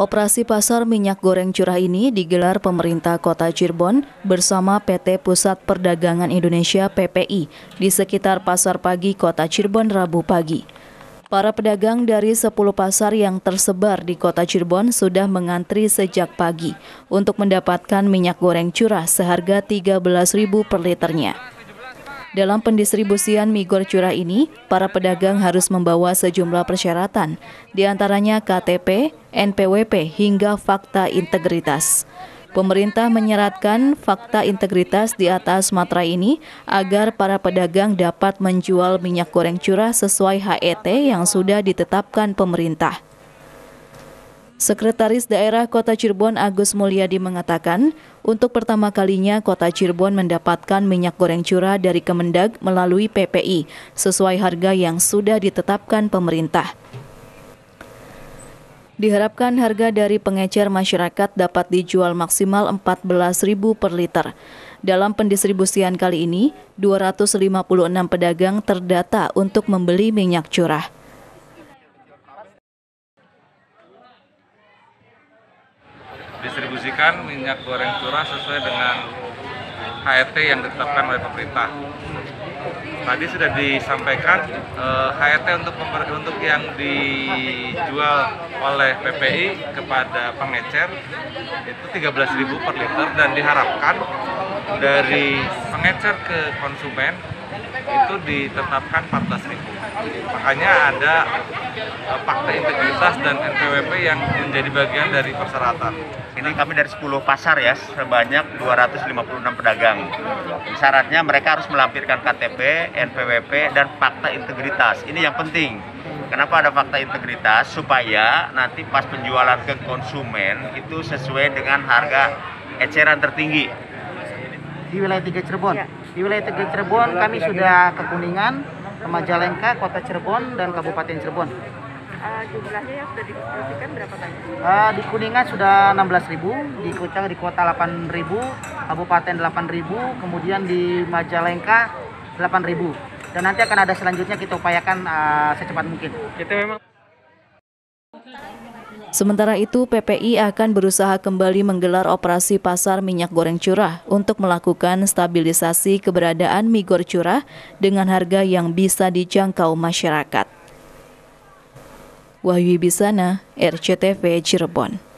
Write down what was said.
Operasi pasar minyak goreng curah ini digelar pemerintah Kota Cirebon bersama PT Pusat Perdagangan Indonesia (PPI) di sekitar Pasar Pagi Kota Cirebon Rabu pagi. Para pedagang dari 10 pasar yang tersebar di Kota Cirebon sudah mengantri sejak pagi untuk mendapatkan minyak goreng curah seharga Rp13.000 per liternya. Dalam pendistribusian mie goreng curah ini, para pedagang harus membawa sejumlah persyaratan, di antaranya KTP, NPWP, hingga fakta integritas. Pemerintah menyeratkan fakta integritas di atas materai ini agar para pedagang dapat menjual minyak goreng curah sesuai HET yang sudah ditetapkan pemerintah. Sekretaris Daerah Kota Cirebon Agus Mulyadi mengatakan, untuk pertama kalinya Kota Cirebon mendapatkan minyak goreng curah dari Kemendag melalui PPI sesuai harga yang sudah ditetapkan pemerintah. Diharapkan harga dari pengecer masyarakat dapat dijual maksimal Rp14.000 per liter. Dalam pendistribusian kali ini, 256 pedagang terdata untuk membeli minyak curah. Distribusikan minyak goreng curah sesuai dengan HET yang ditetapkan oleh pemerintah. Tadi sudah disampaikan HET untuk yang dijual oleh PPI kepada pengecer itu Rp13.000 per liter dan diharapkan dari pengecer ke konsumen itu ditetapkan Rp14.000. Makanya ada fakta integritas dan NPWP yang menjadi bagian dari persyaratan. Ini kami dari 10 pasar ya, sebanyak 256 pedagang. Syaratnya mereka harus melampirkan KTP, NPWP, dan fakta integritas. Ini yang penting. Kenapa ada fakta integritas? Supaya nanti pas penjualan ke konsumen itu sesuai dengan harga eceran tertinggi. Di wilayah 3 Cirebon. Ya. Di wilayah 3 Cirebon kami sudah ke Kuningan, ke Majalengka, Kota Cirebon, dan Kabupaten Cirebon. Jumlahnya yang sudah didistribusikan berapa banyak? Di Kuningan sudah 16.000, di Kucang di kota 8.000, Kabupaten 8.000, kemudian di Majalengka 8.000. Dan nanti akan ada selanjutnya kita upayakan secepat mungkin. Sementara itu, PPI akan berusaha kembali menggelar operasi pasar minyak goreng curah untuk melakukan stabilisasi keberadaan mie goreng curah dengan harga yang bisa dijangkau masyarakat. Wahyu Bisana, RCTV Cirebon.